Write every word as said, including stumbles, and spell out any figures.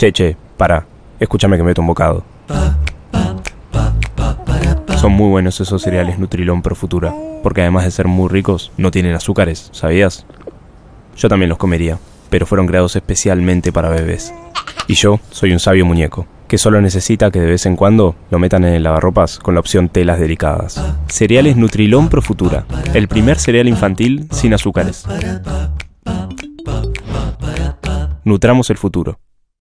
Che, che, para. Escúchame que meto un bocado. Son muy buenos esos cereales Nutrilón Pro Futura, porque además de ser muy ricos, no tienen azúcares, ¿sabías? Yo también los comería, pero fueron creados especialmente para bebés. Y yo soy un sabio muñeco, que solo necesita que de vez en cuando lo metan en el lavarropas con la opción telas delicadas. Cereales Nutrilón Pro Futura, el primer cereal infantil sin azúcares. Nutramos el futuro.